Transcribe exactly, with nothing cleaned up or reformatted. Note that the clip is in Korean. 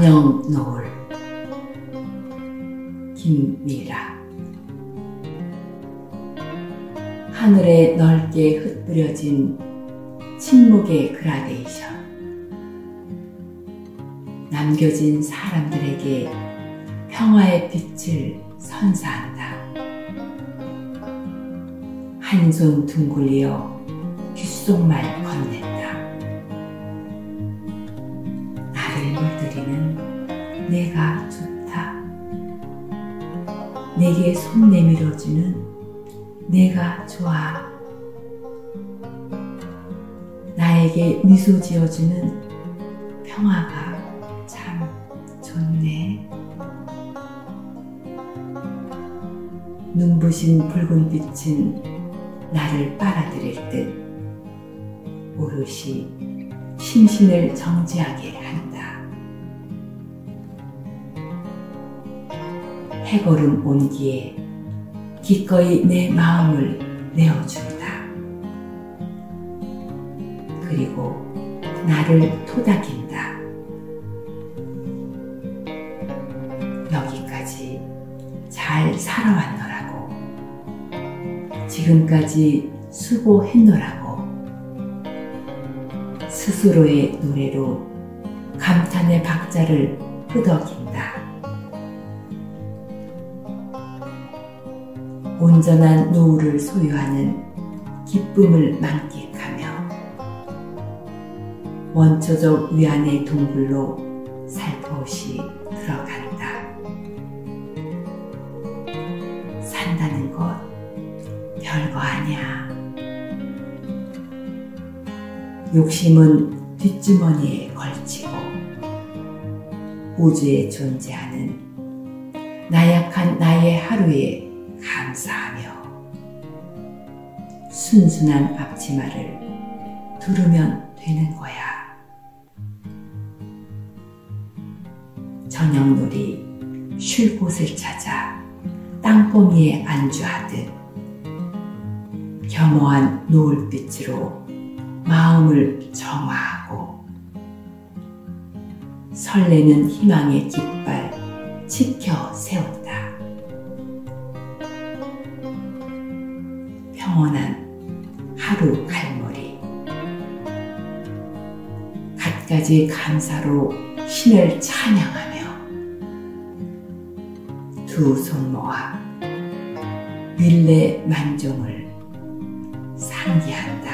저녁 노을. 김미라. 하늘에 넓게 흩뿌려진 침묵의 그라데이션. 남겨진 사람들에게 평화의 빛을 선사한다. 한 손 둥글리어 귓속말 건넨다. 나를 물들이는 내가 좋다. 내게 손 내밀어주는 내가 좋아. 나에게 미소 지어주는 평화가 참 좋네. 눈부신 붉은 빛은 나를 빨아들일 듯 오롯이 심신을 정지하게 한다. 해걸음 온기에 기꺼이 내 마음을 내어준다. 그리고 나를 토닥인다. 여기까지 잘 살아왔노라고. 지금까지 수고했노라고. 스스로의 노래로 감탄의 박자를 끄덕인다. 온전한 노후를 소유하는 기쁨을 만끽하며 원초적 위안의 동굴로 살포시 들어간다. 산다는 것 별거 아니야. 욕심은 뒷주머니에 걸치고 우주에 존재하는 나약한 나의 하루에 감사하며 순순한 앞치마를 두르면 되는 거야. 저녁놀이 쉴 곳을 찾아 땅거미에 안주하듯 겸허한 노을빛으로 마음을 정화하고 설레는 희망의 깃발 지켜 세운다. 평온한 하루 갈머리. 갖가지 감사로 신을 찬양하며 두 손 모아 밀레 만종을 상기한다.